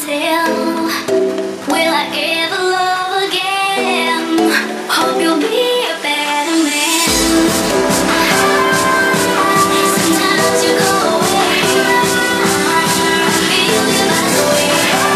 tell. Will I ever love again? Hope you'll be a better man. Sometimes you go away. Feel you by the way.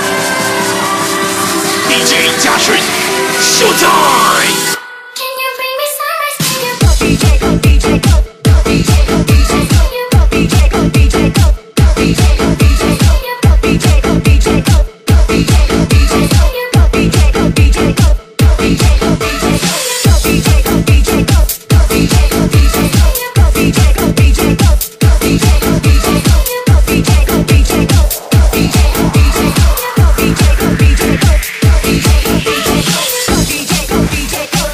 DJ 加水 ，Showtime！ Can you bring me sunrise? Can you go DJ go DJ go go DJ go DJ go you go DJ go DJ go go DJ go DJ go you go DJ go DJ go go DJ go DJ go you go DJ go DJ go go DJ go DJ go you go DJ go DJ go go DJ go DJ go you go DJ go DJ go go DJ go DJ go you go DJ go DJ go go DJ go DJ go you go DJ go DJ go go DJ go DJ go you go DJ go DJ go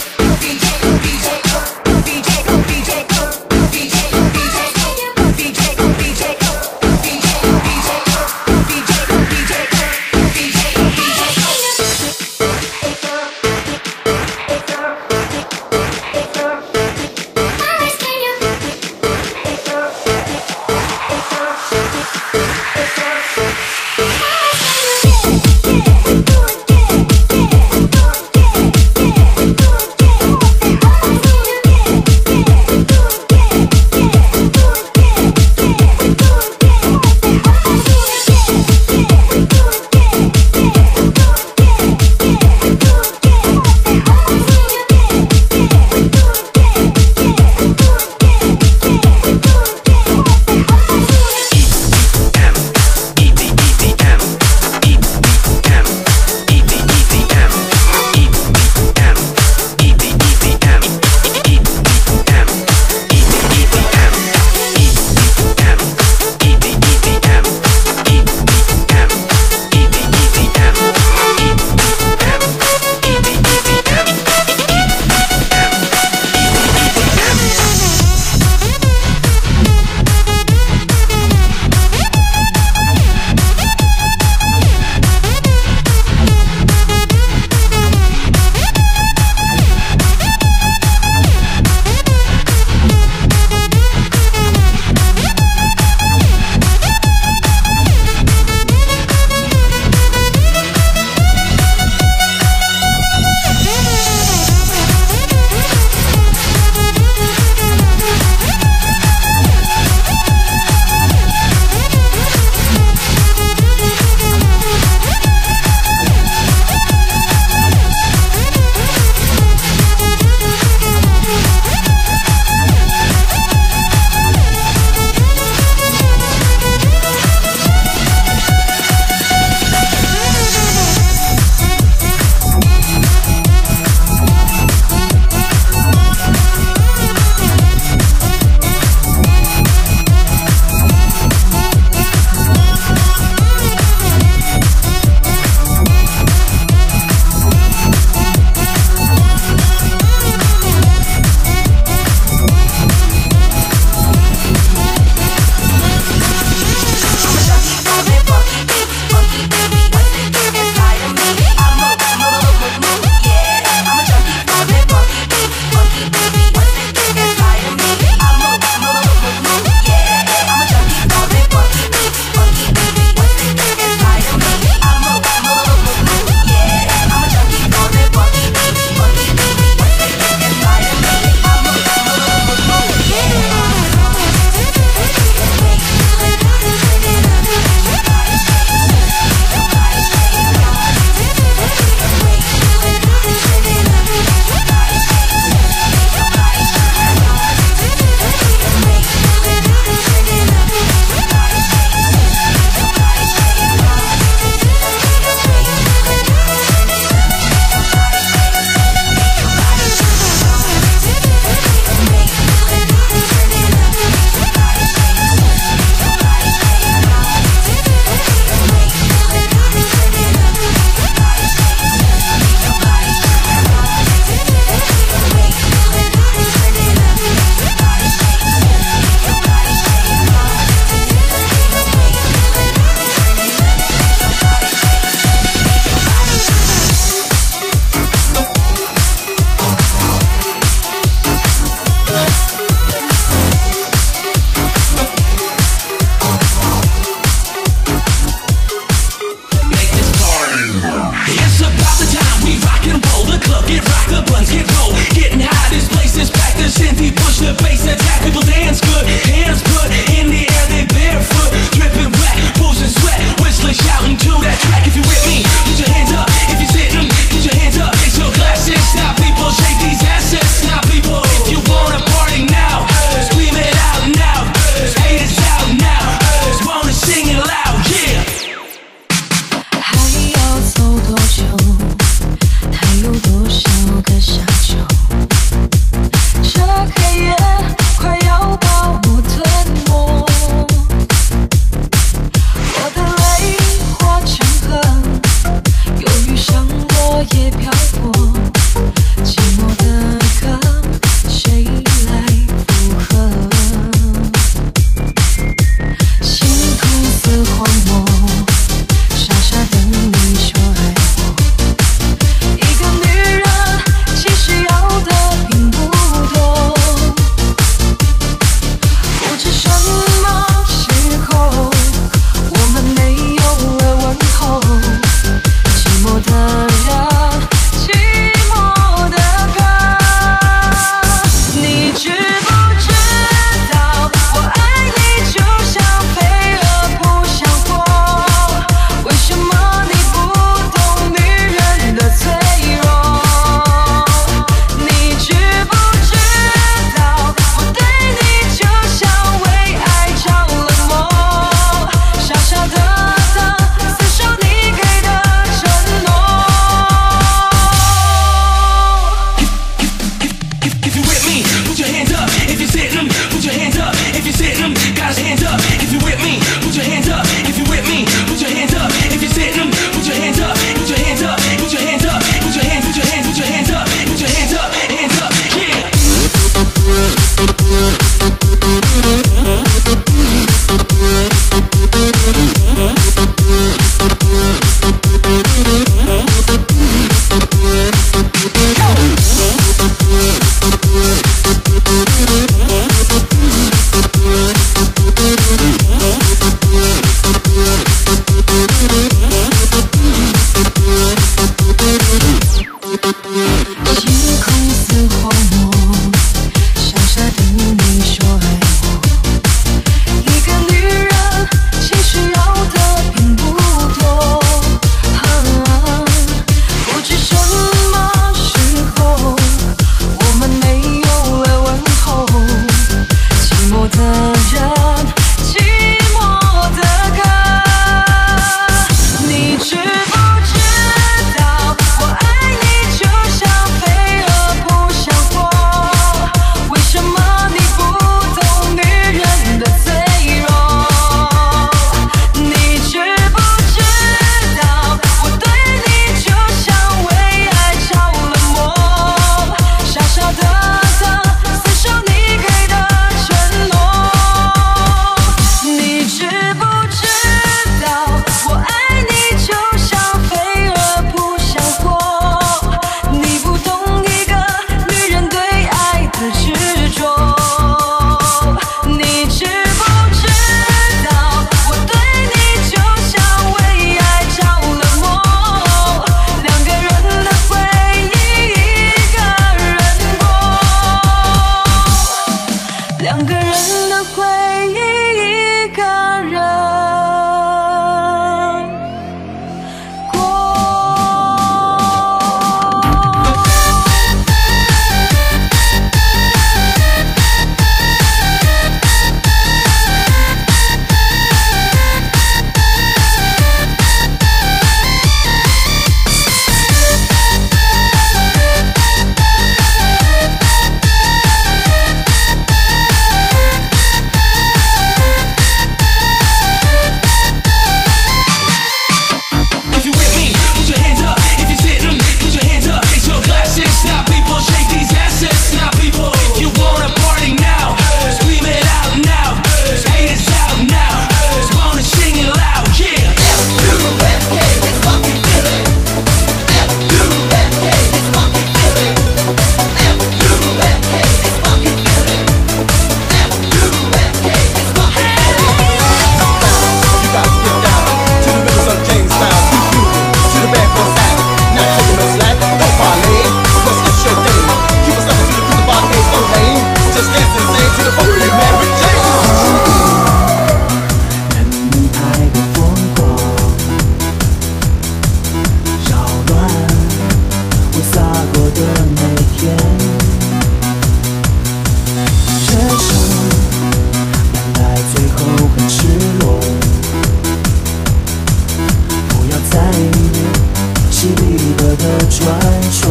的传说。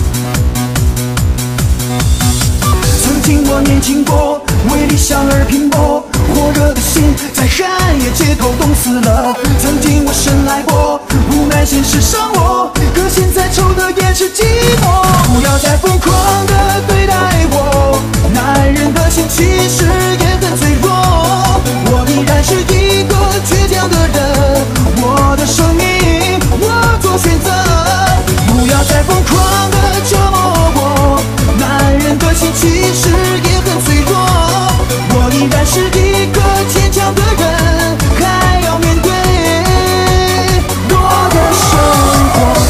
曾经我年轻过，为理想而拼搏，火热的心在寒夜街头冻死了。曾经我深爱过，无奈现实伤我，可现在抽的也是寂寞。不要再疯狂的对待我，男人的心其实也很脆弱。我依然是一个倔强的人，我的生命我做选择。不要再疯狂的折磨我，男人的心其实也很脆弱。我依然是一个坚强的人，还要面对我的生活。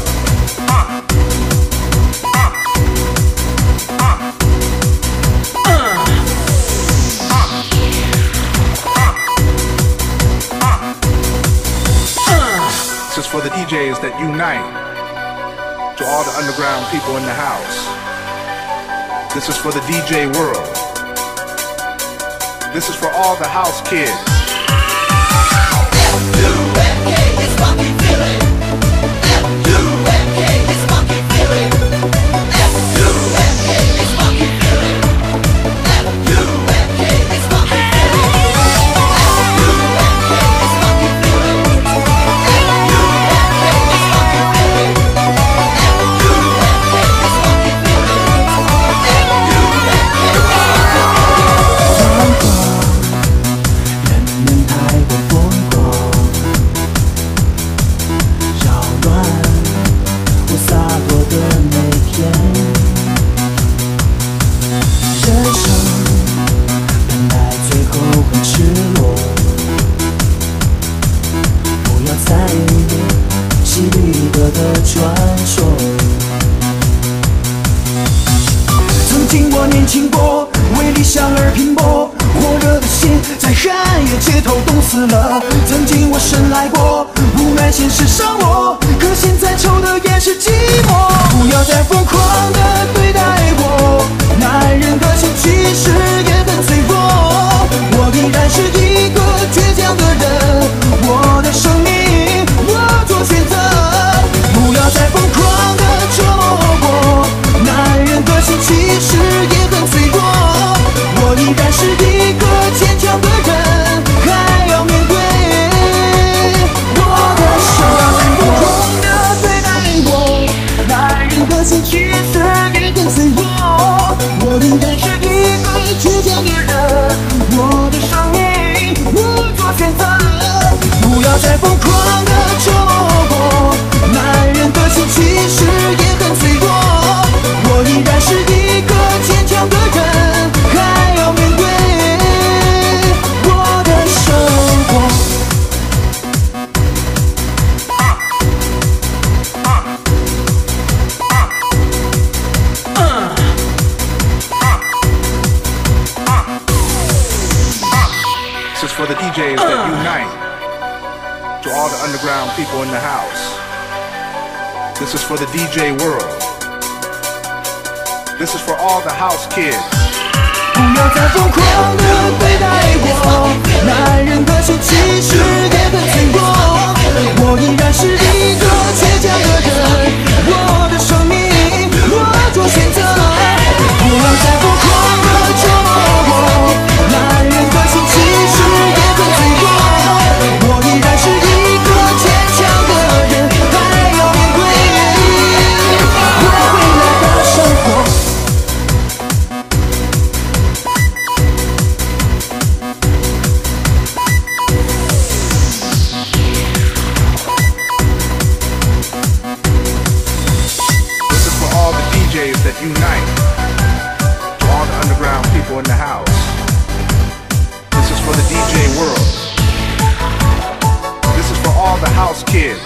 This is for the DJs that unite, to all the underground people in the house. This is for the DJ world. This is for all the house kids. F-U-N-K is funky feeling. F-U-N-K is funky feeling. F-U-N-K is funky feeling. F-U-N-K is funky feeling. F-U-N-K is funky feeling. F-U-N-K is funky feeling. F-U-N-K is funky feeling. 人们太过疯狂，扰乱我洒脱的每天。人生本来最后很赤裸，不要在意犀利的传说。曾经我年轻过，为理想而拼搏，火热的心在寒夜街头冻死了。曾经我深爱过，无奈现实伤我，可现在抽的也是寂寞。不要再疯狂的对待我，男人的心其实也很脆弱。我依然是一个倔强的人，我的生命我做选择。不要再疯狂的折磨我，男人的心其实也很脆弱。我依然是一个坚强的人，还要面对我的生活。疯狂的对待我，男人的心其实也很脆弱。我依然是一个倔强的人，我的生命我做选择。不要再疯狂的折磨我，男人的心其实也很脆弱。我依然是一个坚强的人，还要面对我的生活。 This is for the DJs that unite, to all the underground people in the house. This is for the DJ world. This is for all the house kids. 不要再疯狂的对待我，男人的心其实也很脆弱。我依然是一个倔强的人，我的生命我做选择。不要再疯狂的折磨我，男人的心其实也很脆弱。我依然是一个坚强的人，还要面对我未来的生活。 This is for all the DJs that unite, to all the underground people in the house. This is for the DJ world. This is for all the house kids.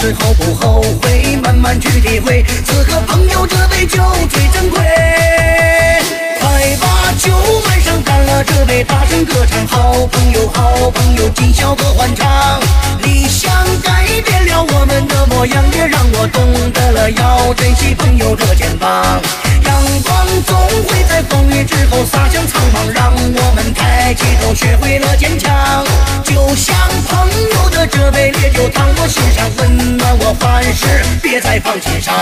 时后不后悔，慢慢去体会，此刻朋友这杯酒最珍贵。快把酒满上，干了这杯，大声歌唱，好朋友，好朋友，今宵多欢畅。理想改变了我们的模样，也让我懂得了要珍惜朋友的肩膀。阳光总会在风雨之后洒向苍茫，让我们抬起头，学会了坚强。就像朋友的这杯烈酒，烫我心上，温暖我凡事，别再放心上。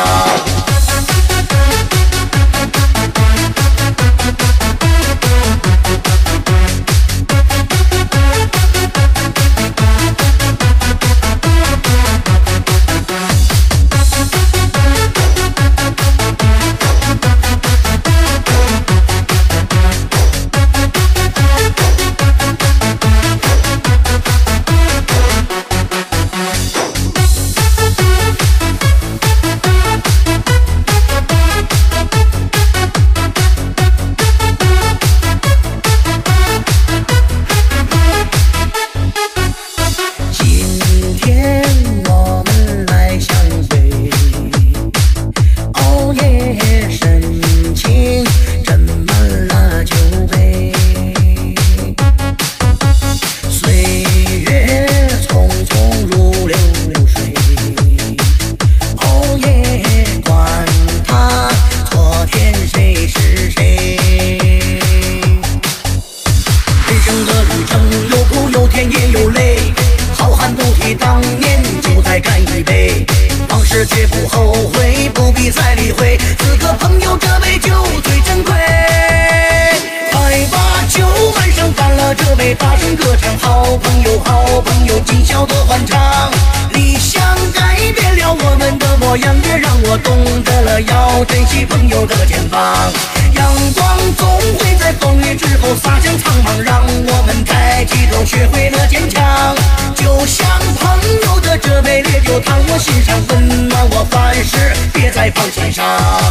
绝不后悔，不必再理会，此刻朋友这杯酒最珍贵。快把酒满上，干了这杯，大声歌唱，好朋友，好朋友，今宵多欢畅。理想改变了我们的模样，也让我懂得了要珍惜朋友的肩膀。阳光总会在风雨之后洒向苍茫，让我们抬起头，学会了坚强。就像朋友的这杯烈酒，烫我心上，温暖我凡事，别再放心上。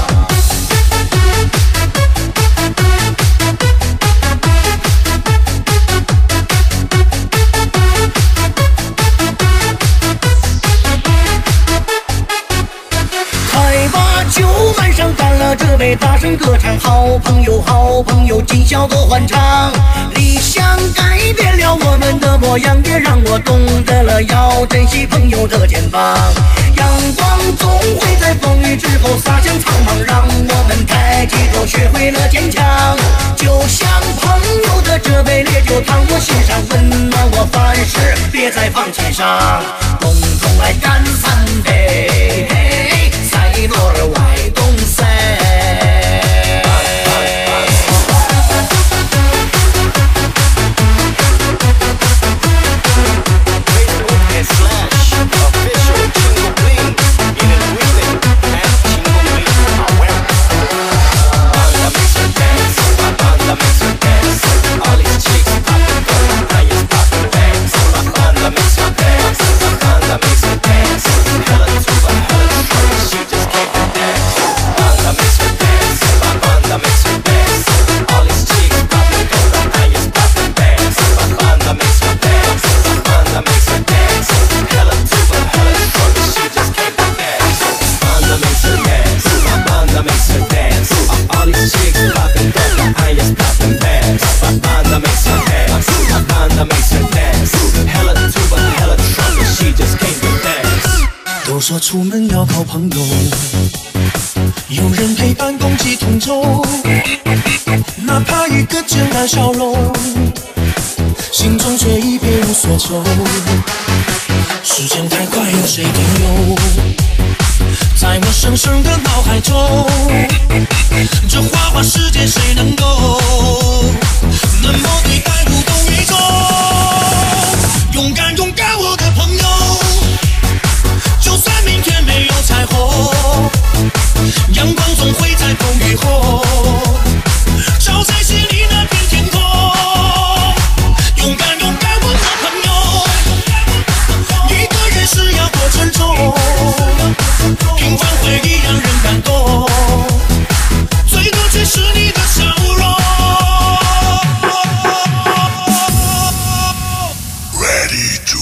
快把酒满上，干了这杯，大声歌唱，好朋友，好朋友，今宵多欢畅。理想改变了我们的模样，也让我懂得了要珍惜朋友的肩膀。阳光总会在风雨之后洒向苍茫，让我们抬起头，学会了坚强。就像朋友的这杯烈酒，烫我心上，温暖我凡事，别再放心上。共同来干三杯，赛诺尔外东塞。 都说出门要靠朋友，有人陪伴共济同舟，哪怕一个简单笑容，心中却已别无所求。时间太快，有谁停留？在我深深的脑海中，这花花世界谁能够那么对待无动于衷？勇敢勇敢，我的朋友，就算明天没有彩虹，阳光总会在风雨后照在心里那片天空。勇敢勇敢，我的朋友，一个人是要多沉重，平凡回忆让人感动，最多却是你的笑容。 Ready to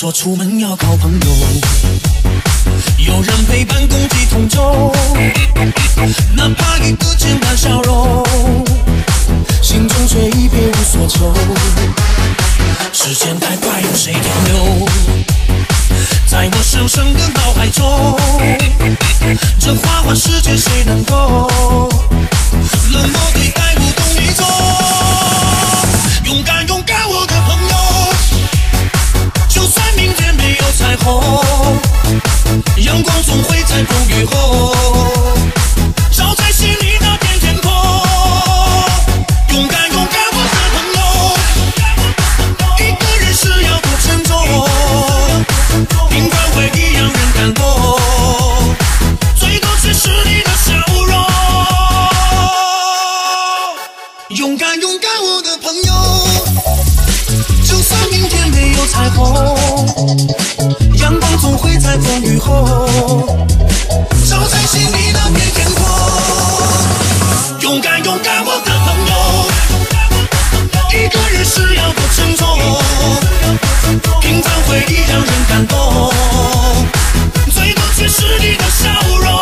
说出门要靠朋友，有人陪伴共济同舟，哪怕一个简单笑容，心中却已别无所求。时间太快，有谁停留在我深深的脑海中？这花花世界谁能够冷漠对待，无动于衷？勇敢勇敢，我的朋友，就算明天没有彩虹，阳光总会在风雨后照在心里那片天空。勇敢勇敢，我的朋友，一个人是要多沉重，平凡回忆让人感动，最多只是你的笑容。勇敢勇敢，我的朋友，就算明天没有彩虹，阳光总会在风雨后照在心里那片天空。勇敢勇敢，我的朋友，一个人是要多沉重，平凡回忆让人感动，最多只是你的笑容。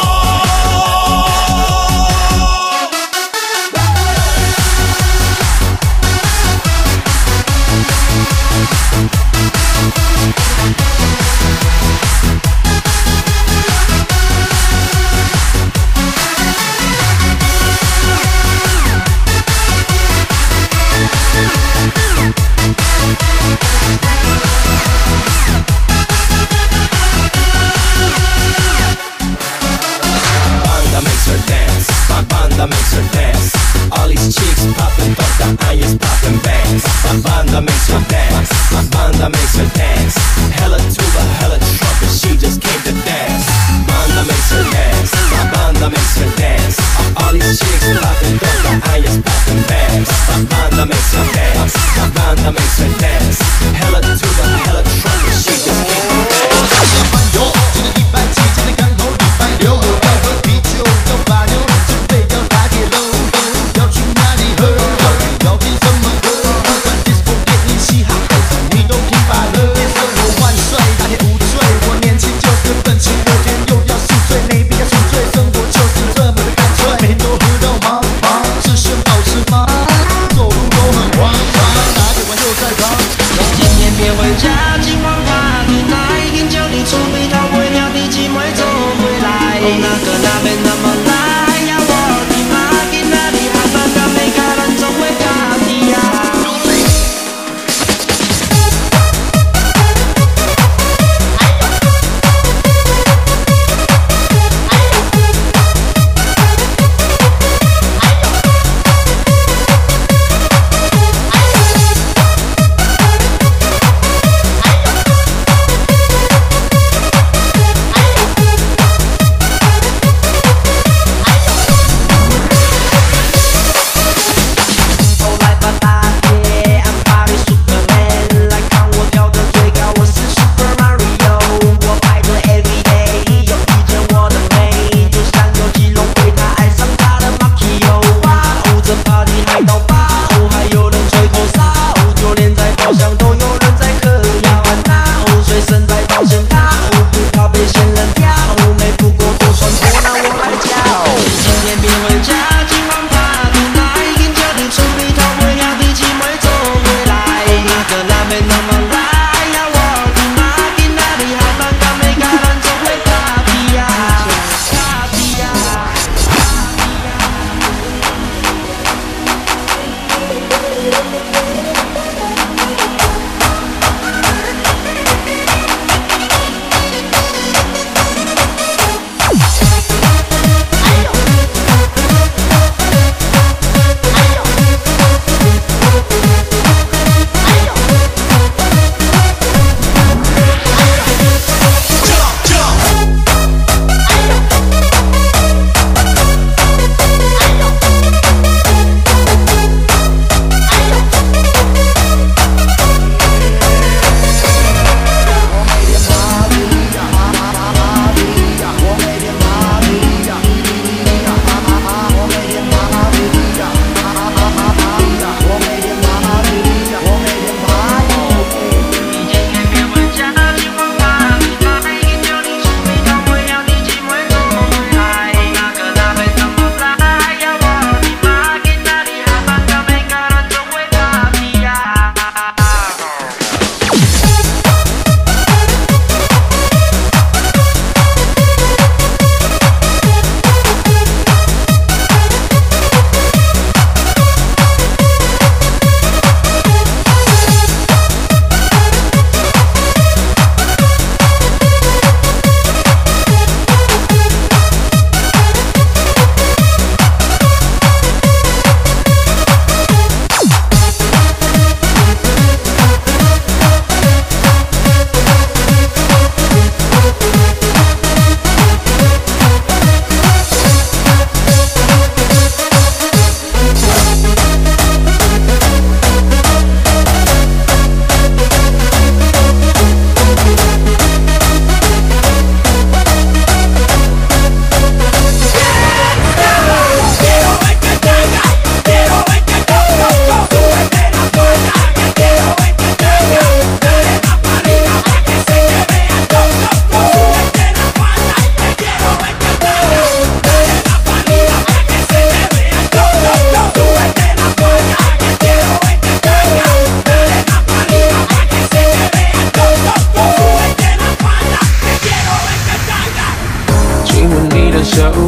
banda makes her dance. All these chicks poppin', but the iron's poppin' bangs. My banda makes her dance. My banda makes her dance. Hella tuba, hella trumpet, she just came to dance. Banda makes her dance. My banda makes her dance. All these chicks poppin', but the iron's poppin' bangs. My banda makes her dance. My banda makes her dance. Hella tuba, hella trumpet, she just came to dance. 今天170，今天刚好160，我要喝啤酒，要把牛，准备要打铁喽，要去哪里喝？要听什么歌？不管 disco 给你嘻哈，你都听罢了。我万岁，打铁无罪，我年轻就是本钱，有天又要宿醉，没必要宿醉，生活。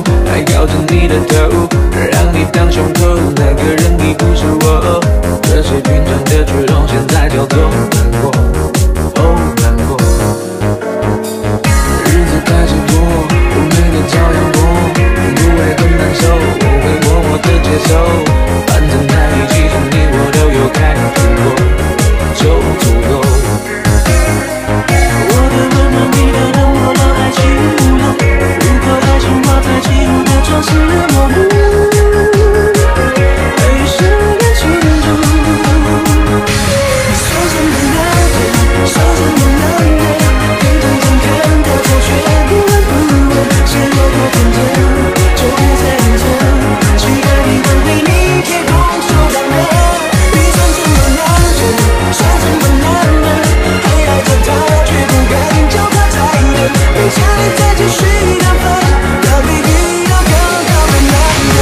还靠着你的头，让你当胸口，那个人已不是我。这些平常的举动，现在叫做难过，哦难过。日子太直播，我每天照样过，不会很难受，我会默默的接受。反正在一起中，你我都有开心过，就足够。 我的温暖，你的冷漠，都爱起舞了。如果爱情画在记录的装饰模糊，被时间去留住。你说什么男人，说什么男人，眼睁睁看他走，却不闻不问，是有多天真，就别再认真。期待你能为你也拱手让人。你算什么男人，算什么男人，还爱着他却不敢叫他再等，陪着你再继续难分，要比遇到更好的男人。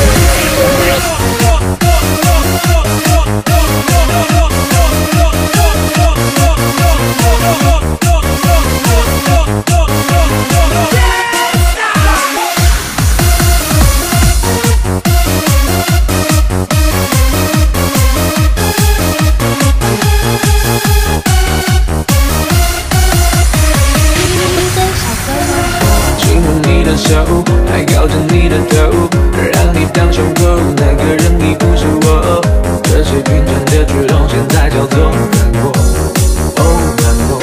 亲吻你的手，还靠着你的头，让你当胸口，那个人已不是我。这些平常的举动，现在叫做难过，哦难过。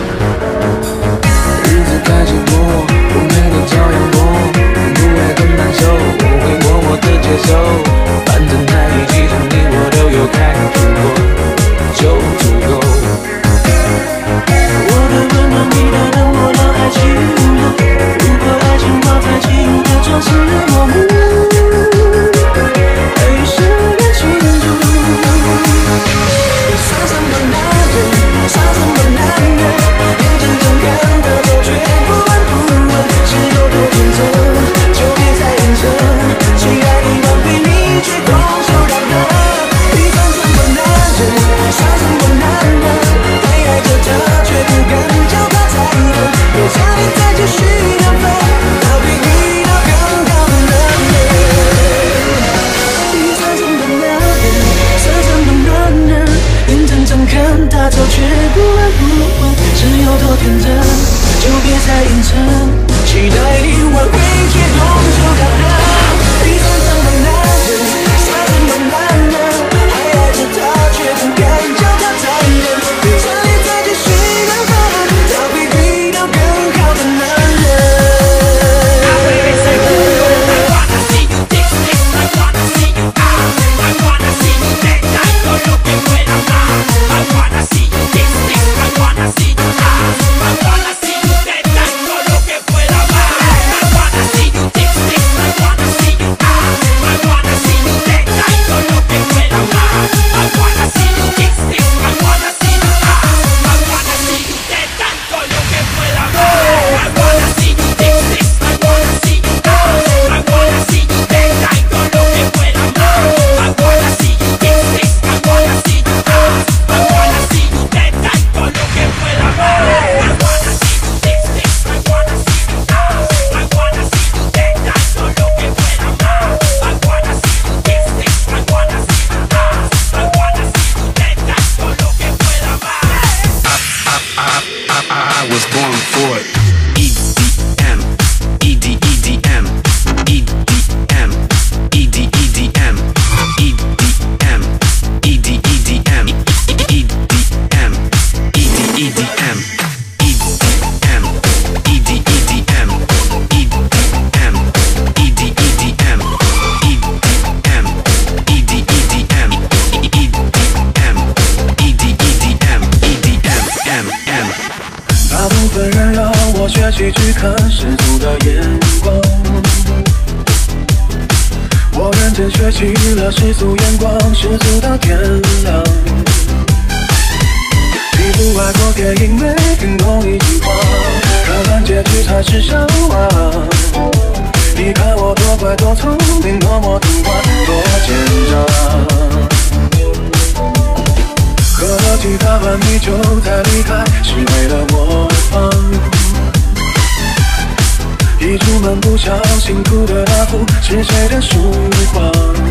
日子太直播，我每天照样过，不会很难受，我会默默的接受。反正在一起中，你我都有开心过，就足够。 我的温暖，你的冷漠，都爱起舞了。如果爱情画在记录的装饰模糊，被时间去留住。你算什么男人，算什么男人，眼睁睁看他走，却不闻不问，是有多天真，就别再认真。期待你能为你却拱手让人。你算什么男人，算什么男人，还爱着他却不敢叫他再等，陪着你再继续难分，要比遇到更好的男人。你算什么男人，算什么男人，眼睁睁看他走，却不闻不问，是有多天真，就别再硬撑，期待你挽回却拱手让人。你算什么男人，算什么男人，还爱着他却不敢叫他再等，陪着你再继续难分，要比遇到更好的男人。 起去看世俗的眼光，我认真学习了世俗眼光，世俗到天亮。一部外国电影没听懂一句话，看完结局才是笑话。你看我多乖多聪明，多么听话，多奸诈。喝了几大碗米酒才离开，是为了我一出门不小心涂的那幅是谁的曙光？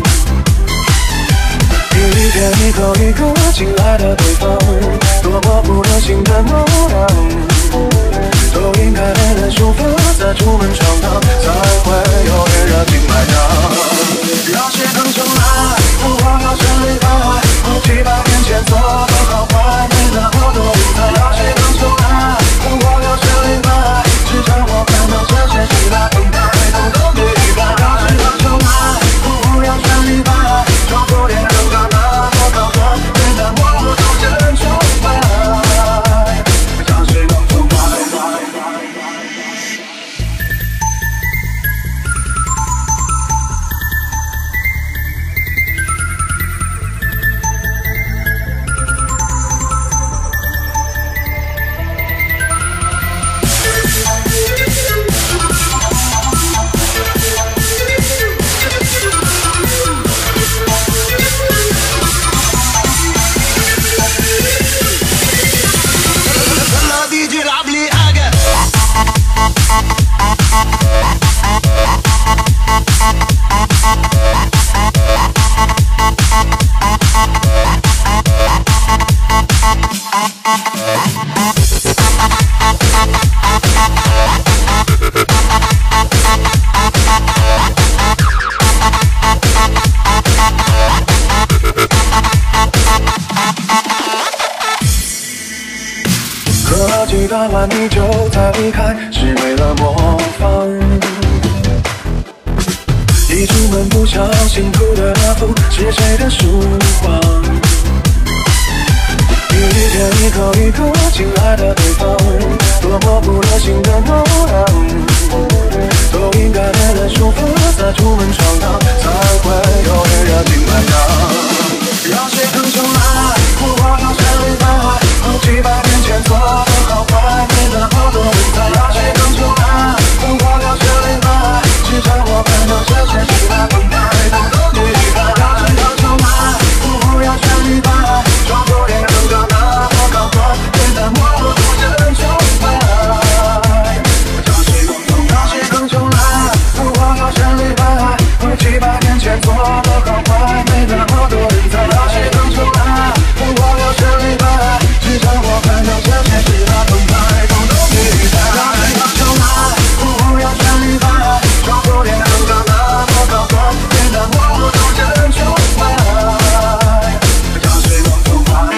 一天一口一个亲爱的对方，多么不热心的模样，都应该没人舒服，再出门闯荡，才会有人热情来讲。要写成重来，我要全力拍，700年前做的好坏，没那么多遗憾。要写成重来，我要全力拍，只让我看到这些期待，等待，都没预感。要写成重来，我要全力拍，装作恋人干嘛多高端，别让我都真崇拜。要写成重来。可几大晚你就才离开，是为了模仿。一出门不小心涂的那幅是谁的曙光？一天一口一个亲爱的对方，多么不热心的模样，都应该没人舒服，再出门闯荡，才会有人热情来讲。要写成重来，我要全力拍，700年前做的好坏，没那么多人猜。要写成重来，我要全力拍，只让我看到这些期待，等待，都没预感。要写成重来，我要全力拍，装作恋人干嘛多高端，别让我都真崇拜。要写成重来，我要全力拍，700年前做的好坏，没那么多人猜。要写成重来，我要全力拍，只让我看到这些期待，等待，都没预感。要写成重来，我要全力拍，装作恋人干嘛多高端，别让我都真崇拜。要写成重来。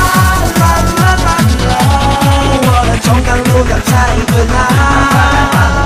我的忠肝如gal在对啦。